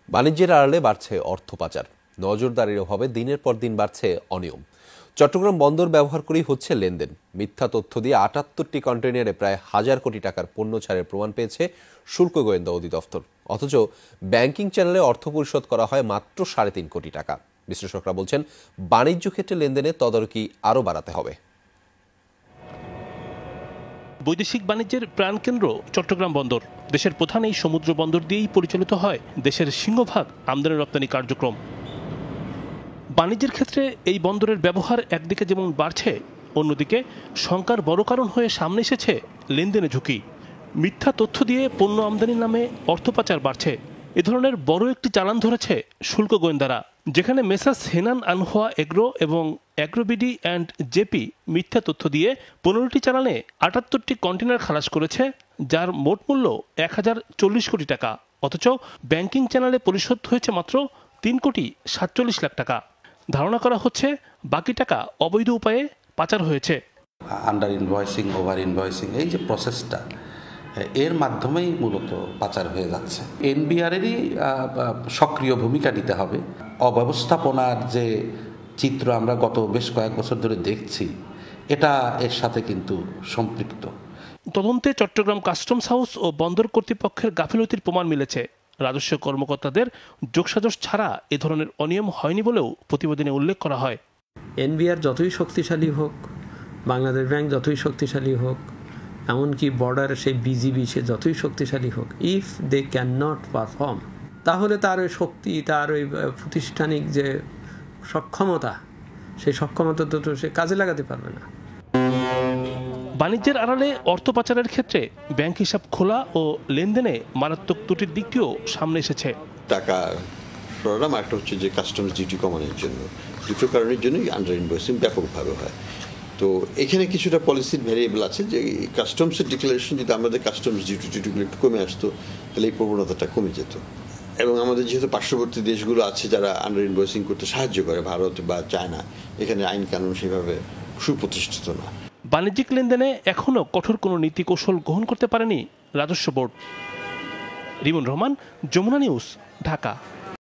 বাণিজ্যের আড়ালে বাড়ছে অর্থ পাচার, নজরদারির অভাবে দিনের পর দিন বাড়ছে অনিয়ম। চট্টগ্রাম বন্দর ব্যবহার করেই হচ্ছে লেনদেন। মিথ্যা তথ্য দিয়ে ৭৮টি কন্টেইনারে প্রায় ১,০০০ কোটি টাকার পণ্য ছাড়ের প্রমাণ পেয়েছে শুল্ক গোয়েন্দা অধিদপ্তর। অথচ ব্যাংকিং চ্যানেলে অর্থ পরিশোধ করা হয় মাত্র ৩.৫ কোটি টাকা। বিশ্লেষকরা বলছেন, বাণিজ্য ক্ষেত্রে লেনদেনে তদারকি আরও বাড়াতে হবে। বৈদেশিক বাণিজ্যের প্রাণকেন্দ্র চট্টগ্রাম বন্দর। দেশের প্রধান এই সমুদ্র বন্দর দিয়েই পরিচালিত হয় দেশের সিংহভাগ আমদানি রপ্তানি কার্যক্রম। বাণিজ্যের ক্ষেত্রে এই বন্দরের ব্যবহার একদিকে যেমন বাড়ছে, অন্যদিকে শঙ্কার বড় কারণ হয়ে সামনে এসেছে লেনদেনে ঝুঁকি। মিথ্যা তথ্য দিয়ে পণ্য আমদানির নামে অর্থ পাচার বাড়ছে। এ ধরনের বড় একটি চালান ধরেছে শুল্ক গোয়েন্দারা, যেখানে মেসার্স হেনান আনহোয়া এগ্রো এবং অ্যাগ্রোবিডি অ্যান্ড জেপি মিথ্যা তথ্য দিয়ে ১৫টি চালানে ৭৮টি কন্টেনার খালাস করেছে, যার মোট মূল্য ১,০৪০ কোটি টাকা। অথচ ব্যাংকিং চ্যানেলে পরিশোধ হয়েছে মাত্র ৩,৪৭ লাখ টাকা। ধারণা করা হচ্ছে বাকি টাকা অবৈধ উপায়ে পাচার হয়েছে। আন্ডার ইনভয়েসিং, ওভার ইনভয়েসিং, এই যে প্রসেসটা, এর মাধ্যমেই মূলত পাচার হয়ে যাচ্ছে। এনবিআরেরই সক্রিয় ভূমিকা নিতে হবে। অব্যবস্থাপনার যে চিত্র আমরা গত বেশ কয়েক বছর ধরে দেখছি, এটা এর সাথে কিন্তু সম্পৃক্ত। তদন্তে চট্টগ্রাম কাস্টমস হাউস ও বন্দর কর্তৃপক্ষের গাফিলতির প্রমাণ মিলেছে। রাজস্ব কর্মকর্তাদের যোগসাজশ ছাড়া এ ধরনের অনিয়ম হয়নি বলেও প্রতিবেদনে উল্লেখ করা হয়। এনবিআর যতই শক্তিশালী হোক, বাংলাদেশ ব্যাংক যতই শক্তিশালী হোক, এমনকি বর্ডার সেই বিজিবি সে যতই শক্তিশালী হোক, if they can not perform, তাহলে তার ওই শক্তি, তার ওই প্রাতিষ্ঠানিক যে সক্ষমতা, সেই সক্ষমতা তো সে কাজে লাগাতে পারবে না। বাণিজ্যের আড়ালে অর্থ পাচারের ক্ষেত্রে ব্যাংক হিসাব খোলা ও লেনদেনে মারাত্মক ত্রুটির দিকটিও সামনে এসেছে। টাকা প্রোগ্রাম একটা হচ্ছে যে কাস্টমস ডিউটি কমানোর জন্য, দুটো কারণের জন্যই আন্ডার ইনভয়েসিং ব্যাপকভাবে হয়। তো এখানে কিছুটা পলিসির ভ্যারিয়েবল আছে যে কাস্টমসের ডিক্লারেশন যদি আমাদের কাস্টমস ডিউটিগুলো একটু কমে আসতো, তাহলে এই প্রবণতাটা কমে যেত। এবং আমাদের যেহেতু পার্শ্ববর্তী দেশগুলো আছে যারা আন্ডার ইনভয়েসিং করতে সাহায্য করে, ভারত বা চায়না, এখানে আইন কানুন সেভাবে সুপ্রতিষ্ঠিত না। বাণিজ্যিক লেনদেনে এখনও কঠোর কোনো নীতি কৌশল গ্রহণ করতে পারেনি রাজস্ব বোর্ড। রিমন রহমান, যমুনা নিউজ, ঢাকা।